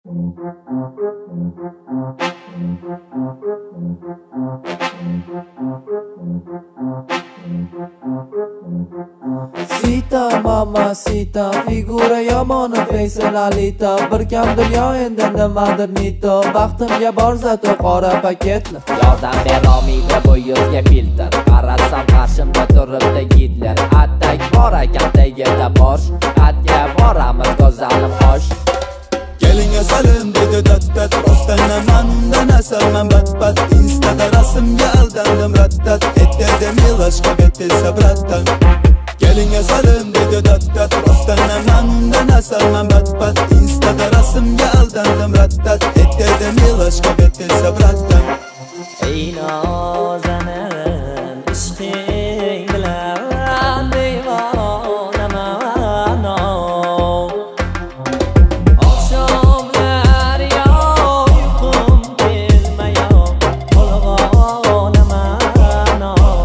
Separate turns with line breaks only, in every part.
Sita mamacita, figura yomoni feysalalita. Bir kam dunyo endi nimadir nito. Baxtimga bor zato qora paketli.
Yordam berolmaydi bu yuzga filtr. Qarasam qarshimda turibdi Gitler. Attak bor ekan tagida bosh. Atga boramiz go'zalim xosh.
Kelinga salim dedi dat-dat. Rostdan man undan asalman bat-bat. Instada rasmga aldandim rattat. Ettirdim ilashqa betilsa bratdan. Kelinga salim dedi dat-dat. Rostdan man undan asalman bat-bat. Instada rasmga aldandim rattat. Ettirdim ilashqa betilsa bratdan.
Ey nozanin ishqing bilan devonaman. Oqshomlar yo'q uyqum kelmayoq qo'lg'onaman.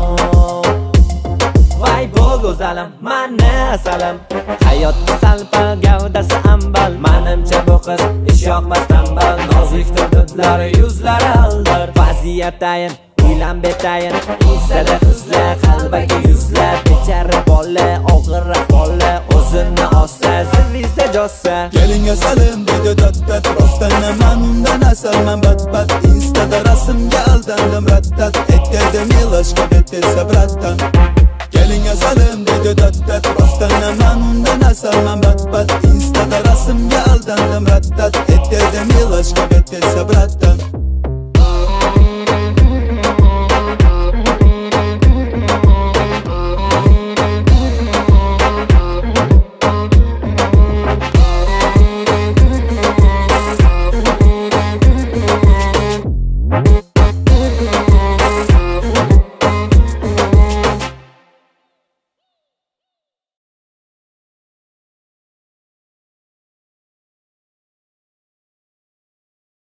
Voy bu go'zalim, mana salam. Hayotda salpa gavdasi ambal. Menimcha bu qiz ish yoqmas tambal. Nozik turdlar yuzlari aldir. Vaziyatayin uylan betayin. Insada qizlar qalbaga yuzlar. Bechara bola og'ir ahvolda o'zini ossa zilizda jossa.
Kelinga salim dedi dat-dat. Rostdan man undan asalman bat-bat. Instada rasmga aldandim rattat. Ettirdim ilashqa betilsa bratdan. Kelinga salim dedi dat-dat. Rostdan man undan asalman bat-bat. Instada rasmga aldandim rattat. Ettirdim ilashqa betilsa bratdan.